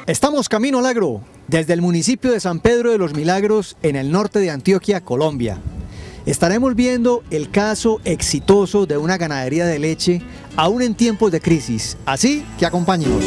Estamos camino al agro, desde el municipio de San Pedro de los Milagros, en el norte de Antioquia, Colombia. Estaremos viendo el caso exitoso de una ganadería de leche, aún en tiempos de crisis, así que acompáñenos.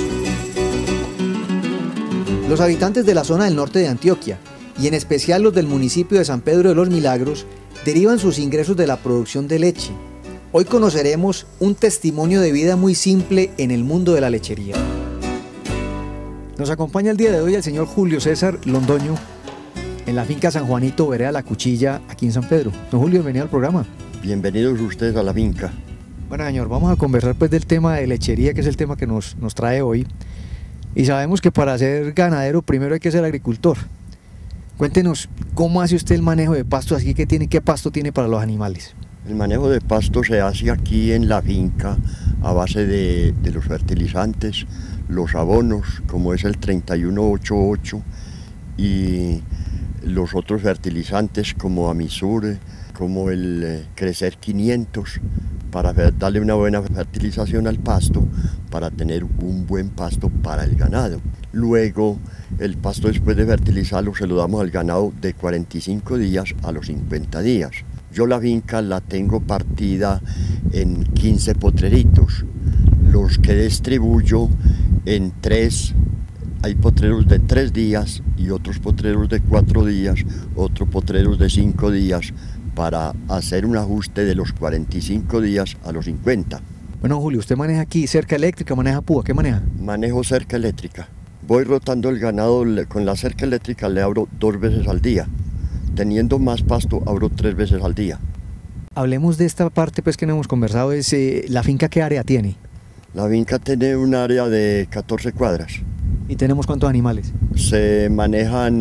Los habitantes de la zona del norte de Antioquia, y en especial los del municipio de San Pedro de los Milagros, derivan sus ingresos de la producción de leche. Hoy conoceremos un testimonio de vida muy simple en el mundo de la lechería. Nos acompaña el día de hoy el señor Julio César Londoño, en la finca San Juanito, vereda La Cuchilla, aquí en San Pedro. Don Julio, bienvenido al programa. Bienvenidos ustedes a la finca. Bueno, señor, vamos a conversar pues del tema de lechería, que es el tema que nos trae hoy. Y sabemos que para ser ganadero primero hay que ser agricultor. Cuéntenos, ¿cómo hace usted el manejo de pasto? Así que qué pasto tiene para los animales. El manejo de pasto se hace aquí en la finca a base de los fertilizantes, los abonos, como es el 3188, y los otros fertilizantes como Amisur, como el Crecer 500, para darle una buena fertilización al pasto, para tener un buen pasto para el ganado. Luego, el pasto, después de fertilizarlo, se lo damos al ganado de 45 días a los 50 días. Yo la finca la tengo partida en 15 potreritos, los que distribuyo en 3. Hay potreros de 3 días y otros potreros de 4 días, otros potreros de 5 días, para hacer un ajuste de los 45 días a los 50. Bueno, Julio, usted maneja aquí cerca eléctrica, maneja púa, ¿qué maneja? Manejo cerca eléctrica. Voy rotando el ganado, con la cerca eléctrica le abro 2 veces al día. Teniendo más pasto, abro 3 veces al día. Hablemos de esta parte pues que no hemos conversado, es la finca, ¿qué área tiene? La finca tiene un área de 14 cuadras. ¿Y tenemos cuántos animales? Se manejan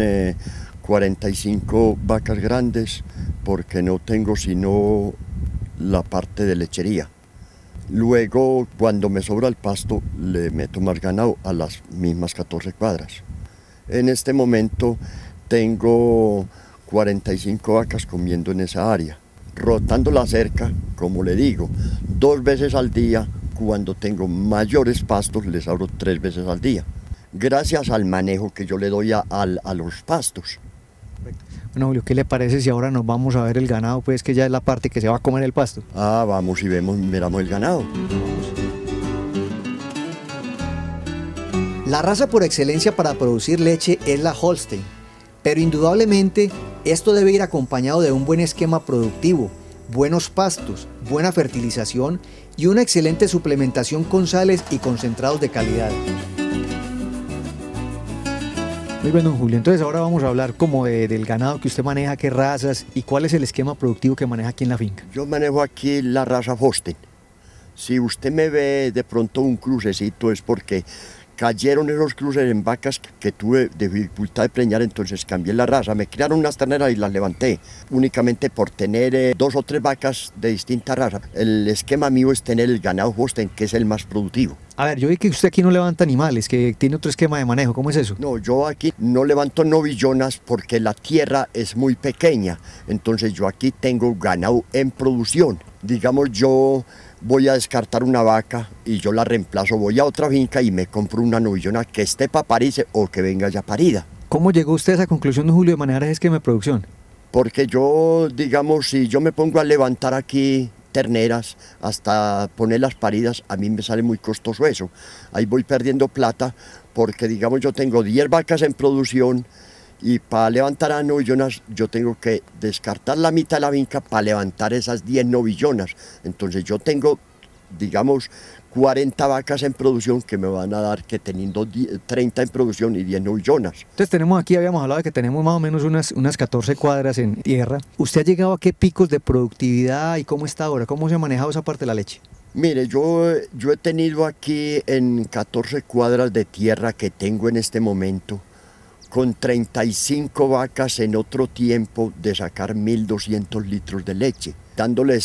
45 vacas grandes, porque no tengo sino la parte de lechería. Luego, cuando me sobra el pasto, le meto más ganado a las mismas 14 cuadras. En este momento tengo 45 vacas comiendo en esa área. Rotando la cerca, como le digo, 2 veces al día. Cuando tengo mayores pastos, les abro 3 veces al día, gracias al manejo que yo le doy a los pastos. Bueno, Julio, ¿qué le parece si ahora nos vamos a ver el ganado, pues que ya es la parte que se va a comer el pasto? Ah, vamos y miramos el ganado. La raza por excelencia para producir leche es la Holstein, pero indudablemente esto debe ir acompañado de un buen esquema productivo, buenos pastos, buena fertilización y una excelente suplementación con sales y concentrados de calidad. Muy bien, don Julio, entonces ahora vamos a hablar como del ganado que usted maneja, qué razas y cuál es el esquema productivo que maneja aquí en la finca. Yo manejo aquí la raza Holstein. Si usted me ve de pronto un crucecito es porque cayeron esos cruces en vacas que tuve dificultad de preñar, entonces cambié la raza. Me criaron unas terneras y las levanté, únicamente por tener 2 o 3 vacas de distinta raza. El esquema mío es tener el ganado Holstein, que es el más productivo. A ver, yo vi que usted aquí no levanta animales, que tiene otro esquema de manejo, ¿cómo es eso? No, yo aquí no levanto novillonas porque la tierra es muy pequeña, entonces yo aquí tengo ganado en producción. Digamos, yo voy a descartar una vaca y yo la reemplazo, voy a otra finca y me compro una novillona que esté para parirse o que venga ya parida. ¿Cómo llegó usted a esa conclusión, don Julio, de manejar ese esquema de producción? Porque yo, digamos, si yo me pongo a levantar aquí terneras hasta poner las paridas, a mí me sale muy costoso eso. Ahí voy perdiendo plata porque, digamos, yo tengo 10 vacas en producción y para levantar a novillonas yo tengo que descartar la mitad de la finca para levantar esas 10 novillonas. Entonces yo tengo, digamos, 40 vacas en producción que me van a dar que teniendo 30 en producción y 10 novillonas. Entonces tenemos aquí, habíamos hablado de que tenemos más o menos unas 14 cuadras en tierra. ¿Usted ha llegado a qué picos de productividad y cómo está ahora? ¿Cómo se ha manejado esa parte de la leche? Mire, yo he tenido aquí en 14 cuadras de tierra que tengo en este momento, con 35 vacas en otro tiempo de sacar 1.200 litros de leche, dándoles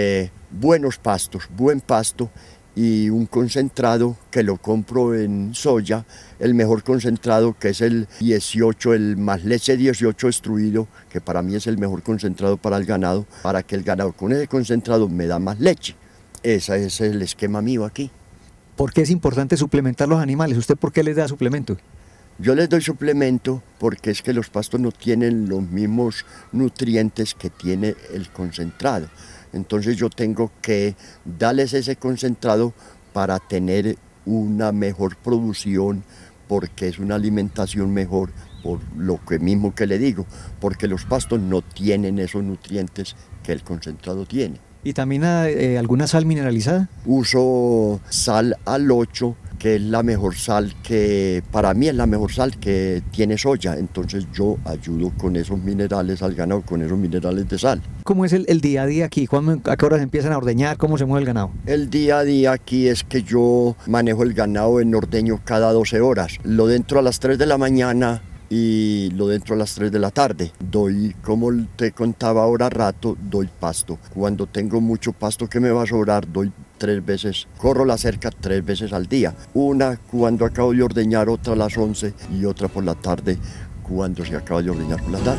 buenos pastos, buen pasto y un concentrado que lo compro en soya, el mejor concentrado que es el 18, el más leche 18 extruido, que para mí es el mejor concentrado para el ganado, para que el ganado con ese concentrado me da más leche. Ese es el esquema mío aquí. ¿Por qué es importante suplementar los animales? ¿Usted por qué les da suplemento? Yo les doy suplemento porque es que los pastos no tienen los mismos nutrientes que tiene el concentrado. Entonces yo tengo que darles ese concentrado para tener una mejor producción, porque es una alimentación mejor, por lo que mismo que le digo, porque los pastos no tienen esos nutrientes que el concentrado tiene. ¿Y también alguna sal mineralizada? Uso sal al 8, que es la mejor sal que, para mí es la mejor sal que tiene soya, entonces yo ayudo con esos minerales al ganado, con esos minerales de sal. ¿Cómo es el día a día aquí? ¿A qué horas empiezan a ordeñar? ¿Cómo se mueve el ganado? El día a día aquí es que yo manejo el ganado en ordeño cada 12 horas, lo dentro a las 3 de la mañana y lo dentro a las 3 de la tarde. Doy, como te contaba ahora rato, doy pasto. Cuando tengo mucho pasto que me va a sobrar, doy 3 veces, corro la cerca 3 veces al día. Una cuando acabo de ordeñar, otra a las 11 y otra por la tarde cuando se acaba de ordeñar por la tarde.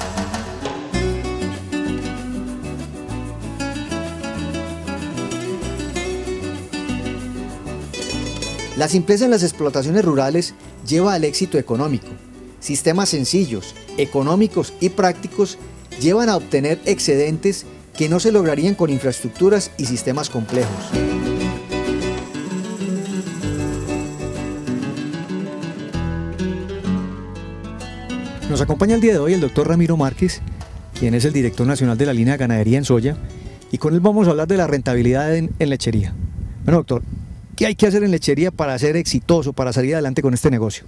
La simpleza en las explotaciones rurales lleva al éxito económico. Sistemas sencillos, económicos y prácticos llevan a obtener excedentes que no se lograrían con infraestructuras y sistemas complejos. Nos acompaña el día de hoy el doctor Ramiro Márquez, quien es el director nacional de la línea de ganadería en soya, y con él vamos a hablar de la rentabilidad en lechería. Bueno, doctor, ¿qué hay que hacer en lechería para ser exitoso, para salir adelante con este negocio?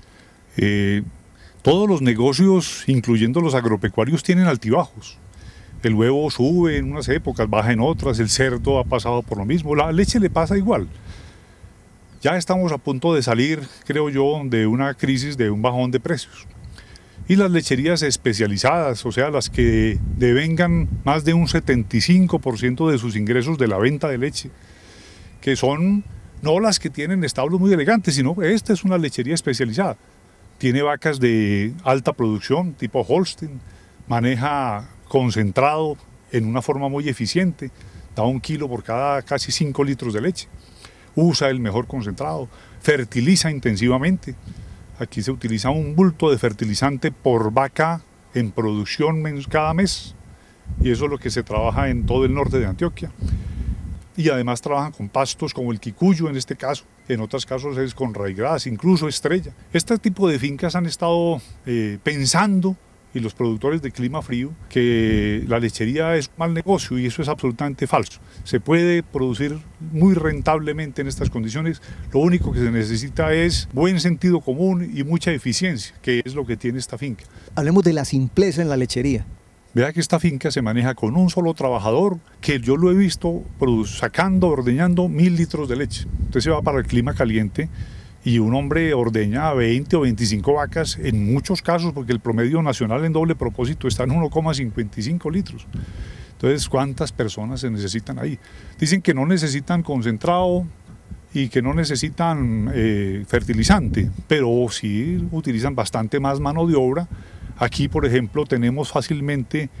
Todos los negocios, incluyendo los agropecuarios, tienen altibajos. El huevo sube en unas épocas, baja en otras, el cerdo ha pasado por lo mismo, la leche le pasa igual. Ya estamos a punto de salir, creo yo, de una crisis, de un bajón de precios. Y las lecherías especializadas, o sea, las que devengan más de un 75% de sus ingresos de la venta de leche, que son no las que tienen establos muy elegantes, sino que esta es una lechería especializada. Tiene vacas de alta producción, tipo Holstein, maneja concentrado en una forma muy eficiente, da 1 kilo por cada casi 5 litros de leche, usa el mejor concentrado, fertiliza intensivamente. Aquí se utiliza un bulto de fertilizante por vaca en producción cada mes, y eso es lo que se trabaja en todo el norte de Antioquia. Y además trabajan con pastos como el quicuyo en este caso, en otros casos es con raigras, incluso estrella. Este tipo de fincas han estado pensando, y los productores de clima frío, que la lechería es un mal negocio, y eso es absolutamente falso. Se puede producir muy rentablemente en estas condiciones, lo único que se necesita es buen sentido común y mucha eficiencia, que es lo que tiene esta finca. Hablemos de la simpleza en la lechería. Vea que esta finca se maneja con un solo trabajador, que yo lo he visto sacando, ordeñando 1000 litros de leche. Usted se va para el clima caliente y un hombre ordeña 20 o 25 vacas en muchos casos, porque el promedio nacional en doble propósito está en 1,55 litros. Entonces, ¿cuántas personas se necesitan ahí? Dicen que no necesitan concentrado y que no necesitan fertilizante, pero sí utilizan bastante más mano de obra. Aquí, por ejemplo, tenemos fácilmente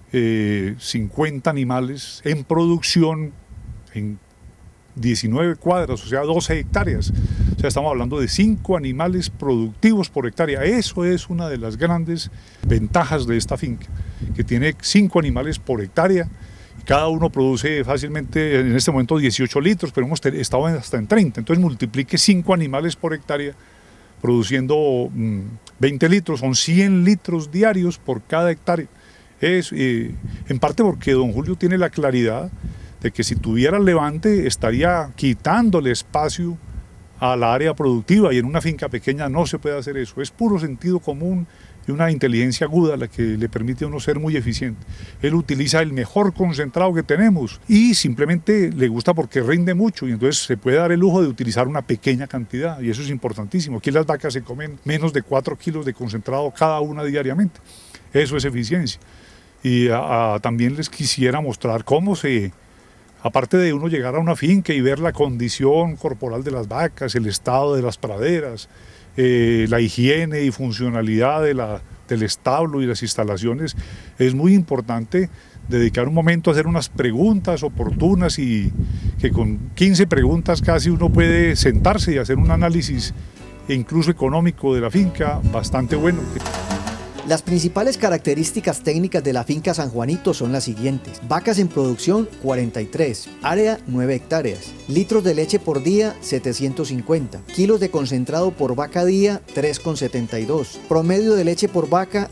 50 animales en producción en 19 cuadras, o sea, 12 hectáreas. O sea, estamos hablando de 5 animales productivos por hectárea. Eso es una de las grandes ventajas de esta finca, que tiene 5 animales por hectárea. Cada uno produce fácilmente, en este momento, 18 litros, pero hemos estado hasta en 30. Entonces, multiplique 5 animales por hectárea, produciendo 20 litros, son 100 litros diarios por cada hectárea. Es en parte porque don Julio tiene la claridad de que si tuviera el levante estaría quitándole espacio a la área productiva, y en una finca pequeña no se puede hacer eso. Es puro sentido común y una inteligencia aguda la que le permite a uno ser muy eficiente. Él utiliza el mejor concentrado que tenemos y simplemente le gusta porque rinde mucho, y entonces se puede dar el lujo de utilizar una pequeña cantidad, y eso es importantísimo. Aquí las vacas se comen menos de 4 kilos de concentrado cada una diariamente. Eso es eficiencia. Y también les quisiera mostrar cómo aparte de uno llegar a una finca y ver la condición corporal de las vacas, el estado de las praderas, la higiene y funcionalidad del establo y las instalaciones, es muy importante dedicar un momento a hacer unas preguntas oportunas, y que con 15 preguntas casi uno puede sentarse y hacer un análisis e incluso económico de la finca bastante bueno. Las principales características técnicas de la finca San Juanito son las siguientes: vacas en producción 43, área 9 hectáreas, litros de leche por día 750, kilos de concentrado por vaca día 3,72, promedio de leche por vaca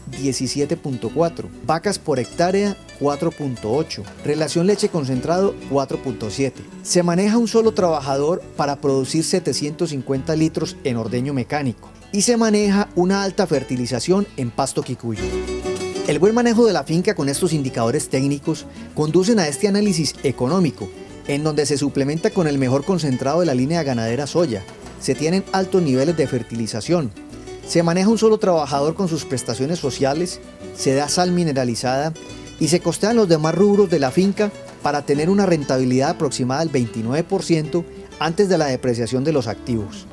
17,4, vacas por hectárea 4,8, relación leche concentrado 4,7. Se maneja un solo trabajador para producir 750 litros en ordeño mecánico y se maneja una alta fertilización en pasto quicuyo. El buen manejo de la finca con estos indicadores técnicos conducen a este análisis económico, en donde se suplementa con el mejor concentrado de la línea ganadera soya, se tienen altos niveles de fertilización, se maneja un solo trabajador con sus prestaciones sociales, se da sal mineralizada y se costean los demás rubros de la finca para tener una rentabilidad aproximada del 29% antes de la depreciación de los activos.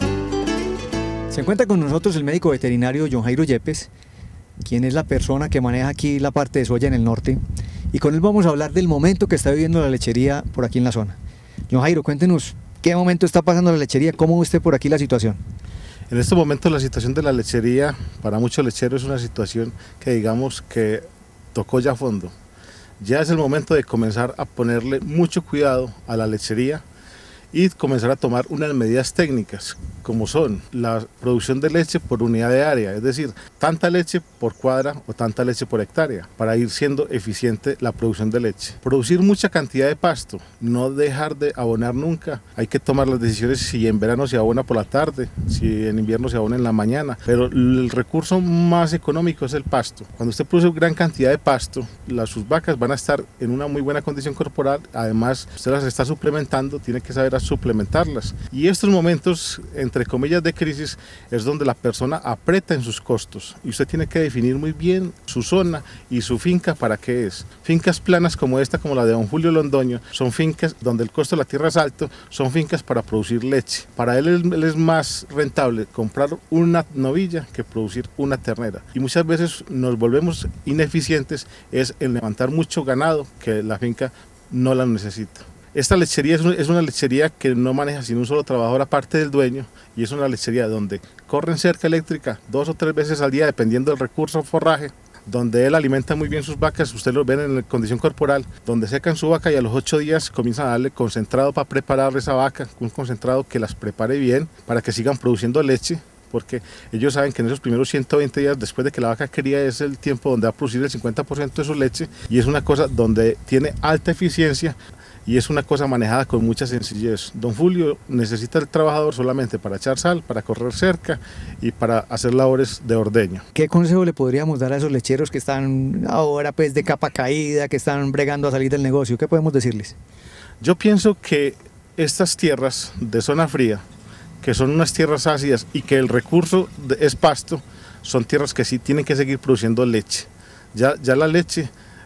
Se encuentra con nosotros el médico veterinario John Jairo Yepes, quien es la persona que maneja aquí la parte de soya en el norte, y con él vamos a hablar del momento que está viviendo la lechería por aquí en la zona. John Jairo, cuéntenos qué momento está pasando la lechería, cómo ve usted por aquí la situación. En este momento la situación de la lechería para muchos lecheros es una situación que digamos que tocó ya fondo. Ya es el momento de comenzar a ponerle mucho cuidado a la lechería y comenzar a tomar unas medidas técnicas, como son la producción de leche por unidad de área, es decir, tanta leche por cuadra o tanta leche por hectárea, para ir siendo eficiente la producción de leche. Producir mucha cantidad de pasto, no dejar de abonar nunca. Hay que tomar las decisiones si en verano se abona por la tarde, si en invierno se abona en la mañana, pero el recurso más económico es el pasto. Cuando usted produce gran cantidad de pasto, sus vacas van a estar en una muy buena condición corporal, además usted las está suplementando, tiene que saber suplementarlas. Y estos momentos, entre comillas, de crisis, es donde la persona aprieta en sus costos y usted tiene que definir muy bien su zona y su finca para qué es. Fincas planas como esta, como la de don Julio Londoño, son fincas donde el costo de la tierra es alto, son fincas para producir leche. Para él es más rentable comprar una novilla que producir una ternera, y muchas veces nos volvemos ineficientes es en levantar mucho ganado que la finca no la necesita. Esta lechería es una lechería que no maneja sin un solo trabajador aparte del dueño, y es una lechería donde corren cerca eléctrica 2 o 3 veces al día dependiendo del recurso forraje, donde él alimenta muy bien sus vacas, ustedes lo ven en la condición corporal, donde secan su vaca y a los 8 días comienzan a darle concentrado para preparar esa vaca, un concentrado que las prepare bien para que sigan produciendo leche, porque ellos saben que en esos primeros 120 días después de que la vaca cría es el tiempo donde va a producir el 50% de su leche, y es una cosa donde tiene alta eficiencia y es una cosa manejada con mucha sencillez. Don Julio necesita el trabajador solamente para echar sal, para correr cerca y para hacer labores de ordeño. ¿Qué consejo le podríamos dar a esos lecheros que están ahora pues de capa caída, que están bregando a salir del negocio? ¿Qué podemos decirles? Yo pienso que estas tierras de zona fría, que son unas tierras ácidas y que el recurso es pasto, son tierras que sí tienen que seguir produciendo leche. Ya la leche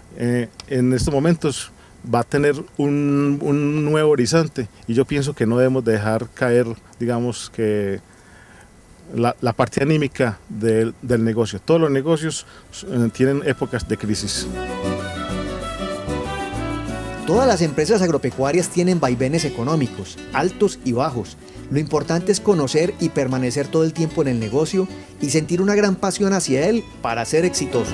en estos momentos va a tener un nuevo horizonte, y yo pienso que no debemos dejar caer, digamos, que la parte anímica del negocio. Todos los negocios tienen épocas de crisis. Todas las empresas agropecuarias tienen vaivenes económicos, altos y bajos. Lo importante es conocer y permanecer todo el tiempo en el negocio y sentir una gran pasión hacia él para ser exitoso.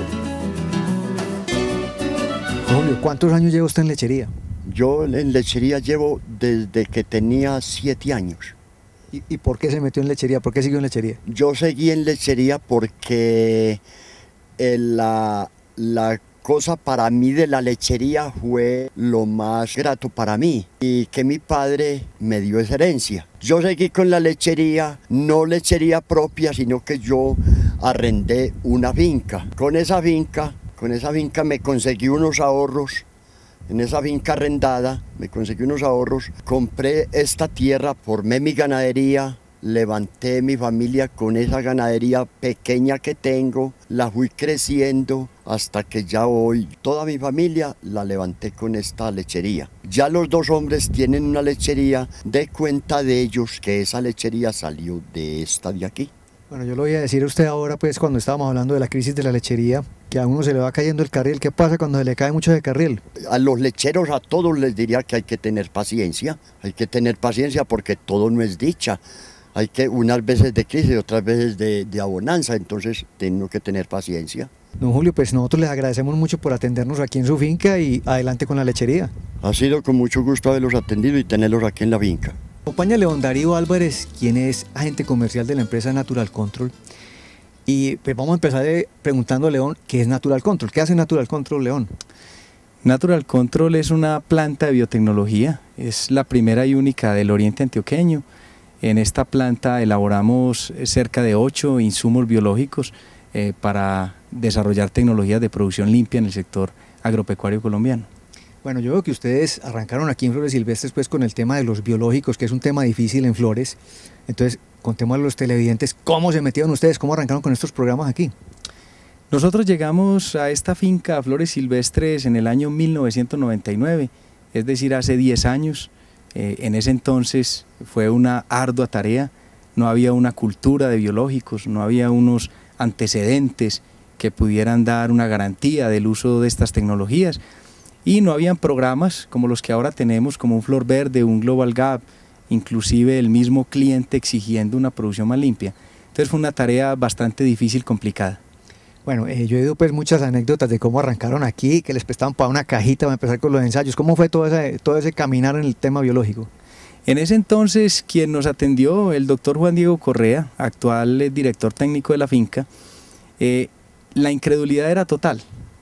Julio, ¿cuántos años lleva usted en lechería? Yo en lechería llevo desde que tenía 7 años. ¿Y por qué se metió en lechería? ¿Por qué siguió en lechería? Yo seguí en lechería porque la cosa para mí de la lechería fue lo más grato para mí, y que mi padre me dio esa herencia. Yo seguí con la lechería, no lechería propia, sino que yo arrendé una finca. Con esa finca me conseguí unos ahorros. En esa finca arrendada me conseguí unos ahorros, compré esta tierra, formé mi ganadería, levanté mi familia con esa ganadería pequeña que tengo, la fui creciendo hasta que ya hoy toda mi familia la levanté con esta lechería. Ya los 2 hombres tienen una lechería, de cuenta de ellos que esa lechería salió de esta de aquí. Bueno, yo lo voy a decir a usted ahora, pues cuando estábamos hablando de la crisis de la lechería, que a uno se le va cayendo el carril. ¿Qué pasa cuando se le cae mucho de carril? A los lecheros, a todos les diría que hay que tener paciencia porque todo no es dicha. hay que unas veces de crisis y otras veces de abonanza, entonces tengo que tener paciencia. Don Julio, pues nosotros les agradecemos mucho por atendernos aquí en su finca y adelante con la lechería. Ha sido con mucho gusto haberlos atendido y tenerlos aquí en la finca. Acompaña León Darío Álvarez, quien es agente comercial de la empresa Natural Control. Y pues vamos a empezar preguntando a León, ¿qué es Natural Control? ¿Qué hace Natural Control, León? Natural Control es una planta de biotecnología, es la primera y única del oriente antioqueño. En esta planta elaboramos cerca de 8 insumos biológicos para desarrollar tecnologías de producción limpia en el sector agropecuario colombiano. Bueno, yo veo que ustedes arrancaron aquí en Flores Silvestres pues con el tema de los biológicos, que es un tema difícil en Flores. Entonces, contemos a los televidentes cómo se metieron ustedes, cómo arrancaron con estos programas aquí. Nosotros llegamos a esta finca Flores Silvestres en el año 1999, es decir, hace 10 años. En ese entonces fue una ardua tarea, no había una cultura de biológicos, no había unos antecedentes que pudieran dar una garantía del uso de estas tecnologías y no habían programas como los que ahora tenemos, como un Flor Verde, un Global Gap, inclusive el mismo cliente exigiendo una producción más limpia. Entonces fue una tarea bastante difícil, complicada. Bueno, yo he oído pues muchas anécdotas de cómo arrancaron aquí, que les prestaban para una cajita para empezar con los ensayos. ¿Cómo fue todo ese caminar en el tema biológico? En ese entonces, quien nos atendió, el doctor Juan Diego Correa, actual director técnico de la finca, la incredulidad era total,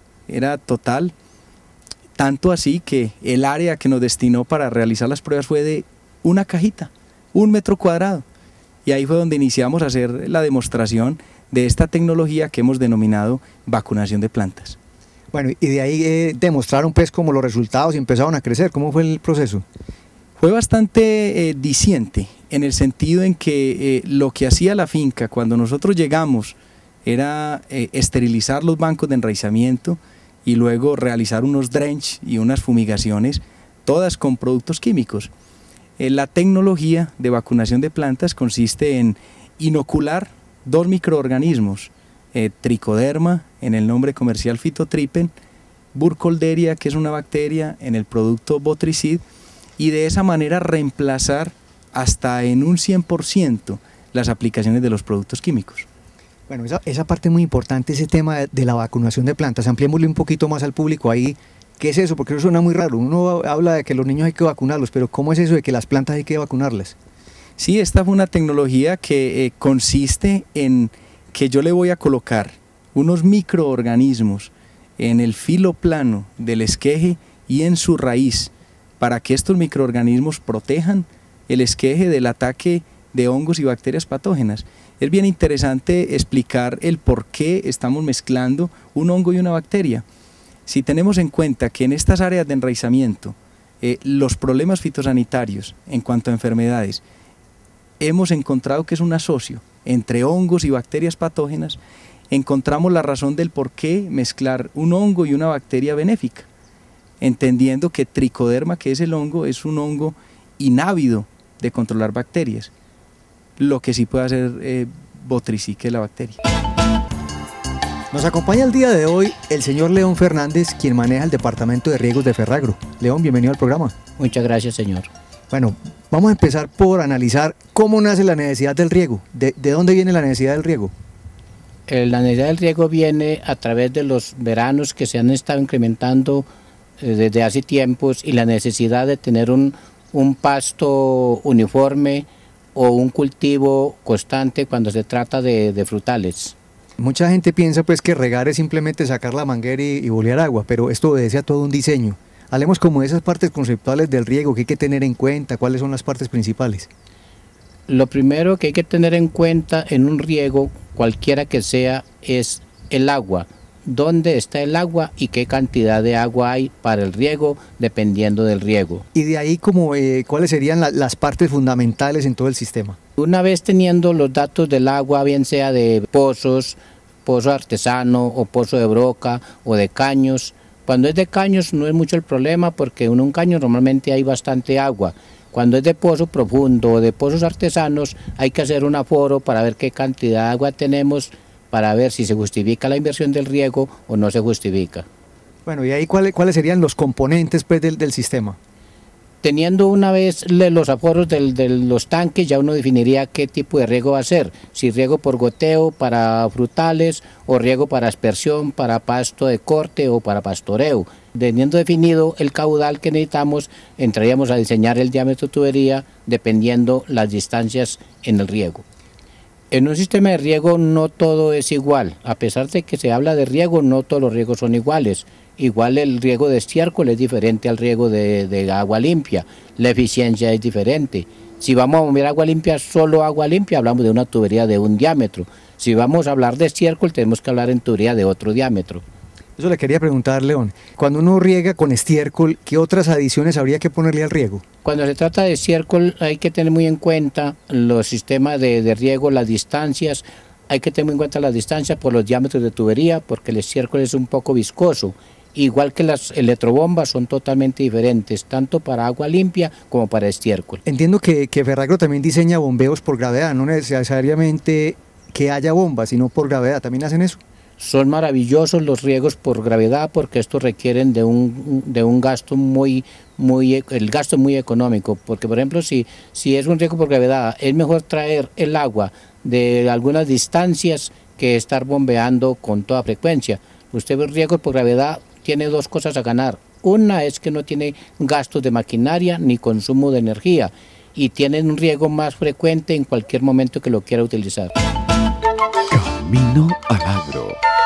tanto así que el área que nos destinó para realizar las pruebas fue de una cajita, 1 metro cuadrado, y ahí fue donde iniciamos a hacer la demostración de esta tecnología que hemos denominado vacunación de plantas. Bueno, y de ahí demostraron pues como los resultados y empezaron a crecer. ¿Cómo fue el proceso? Fue bastante diciente, en el sentido en que lo que hacía la finca cuando nosotros llegamos era esterilizar los bancos de enraizamiento y luego realizar unos drench y unas fumigaciones, todas con productos químicos. La tecnología de vacunación de plantas consiste en inocular 2 microorganismos, tricoderma, en el nombre comercial Phytotripen, Burkholderia, que es una bacteria, en el producto Botricid, y de esa manera reemplazar hasta en un 100% las aplicaciones de los productos químicos. Bueno, esa parte es muy importante, ese tema de la vacunación de plantas. Ampliémosle un poquito más al público ahí. ¿Qué es eso? Porque eso suena muy raro. Uno habla de que los niños hay que vacunarlos, pero ¿cómo es eso de que las plantas hay que vacunarlas? Sí, esta fue una tecnología que consiste en que yo le voy a colocar unos microorganismos en el filo plano del esqueje y en su raíz, para que estos microorganismos protejan el esqueje del ataque de hongos y bacterias patógenas. Es bien interesante explicar el por qué estamos mezclando un hongo y una bacteria. Si tenemos en cuenta que en estas áreas de enraizamiento los problemas fitosanitarios en cuanto a enfermedades, hemos encontrado que es un asocio entre hongos y bacterias patógenas, encontramos la razón del por qué mezclar un hongo y una bacteria benéfica, entendiendo que tricoderma, que es el hongo, es un hongo inávido de controlar bacterias, lo que sí puede hacer Botricid, que es la bacteria. Nos acompaña el día de hoy el señor León Fernández, quien maneja el departamento de riegos de Ferragro. León, bienvenido al programa. Muchas gracias, señor. Bueno, vamos a empezar por analizar cómo nace la necesidad del riego. ¿De dónde viene la necesidad del riego? La necesidad del riego viene a través de los veranos que se han estado incrementando desde hace tiempos y la necesidad de tener un pasto uniforme o un cultivo constante cuando se trata de frutales. Mucha gente piensa pues que regar es simplemente sacar la manguera y bolear agua, pero esto obedece a todo un diseño. Hablemos como de esas partes conceptuales del riego, que hay que tener en cuenta, cuáles son las partes principales. Lo primero que hay que tener en cuenta en un riego, cualquiera que sea, es el agua. Dónde está el agua y qué cantidad de agua hay para el riego, dependiendo del riego. Y de ahí, ¿cuáles serían las partes fundamentales en todo el sistema? Una vez teniendo los datos del agua, bien sea de pozos, pozo artesano o pozo de broca o de caños, cuando es de caños no es mucho el problema porque en un caño normalmente hay bastante agua. Cuando es de pozo profundo o de pozos artesanos hay que hacer un aforo para ver qué cantidad de agua tenemos, para ver si se justifica la inversión del riego o no se justifica. Bueno, y ahí ¿cuáles serían los componentes pues, del sistema? Teniendo una vez los aforos de los tanques, ya uno definiría qué tipo de riego va a hacer, si riego por goteo para frutales o riego para aspersión, para pasto de corte o para pastoreo. Teniendo definido el caudal que necesitamos, entraríamos a diseñar el diámetro de tubería dependiendo las distancias en el riego. En un sistema de riego no todo es igual, a pesar de que se habla de riego, no todos los riegos son iguales. Igual el riego de estiércol es diferente al riego de agua limpia, la eficiencia es diferente. Si vamos a mover agua limpia, solo agua limpia, hablamos de una tubería de un diámetro. Si vamos a hablar de estiércol, tenemos que hablar en tubería de otro diámetro. Eso le quería preguntar, León. Cuando uno riega con estiércol, ¿qué otras adiciones habría que ponerle al riego? Cuando se trata de estiércol hay que tener muy en cuenta los sistemas de riego, las distancias. Hay que tener muy en cuenta las distancias por los diámetros de tubería, porque el estiércol es un poco viscoso. Igual que las electrobombas son totalmente diferentes, tanto para agua limpia como para estiércol. Entiendo que Ferragro también diseña bombeos por gravedad, no necesariamente que haya bombas, sino por gravedad. ¿También hacen eso? Son maravillosos los riegos por gravedad porque estos requieren de un gasto el gasto es muy económico, porque por ejemplo si es un riego por gravedad es mejor traer el agua de algunas distancias que estar bombeando con toda frecuencia. Usted ve riegos por gravedad, tiene dos cosas a ganar. Una es que no tiene gastos de maquinaria ni consumo de energía y tiene un riego más frecuente en cualquier momento que lo quiera utilizar. Camino al Agro.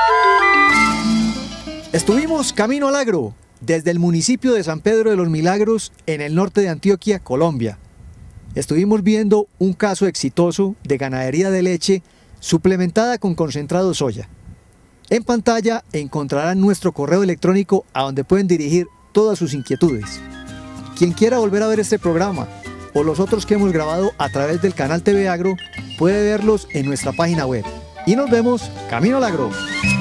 Estuvimos camino al agro, desde el municipio de San Pedro de los Milagros, en el norte de Antioquia, Colombia. Estuvimos viendo un caso exitoso de ganadería de leche suplementada con concentrado de soya. En pantalla encontrarán nuestro correo electrónico a donde pueden dirigir todas sus inquietudes. Quien quiera volver a ver este programa o los otros que hemos grabado a través del canal TV Agro puede verlos en nuestra página web. Y nos vemos camino al agro.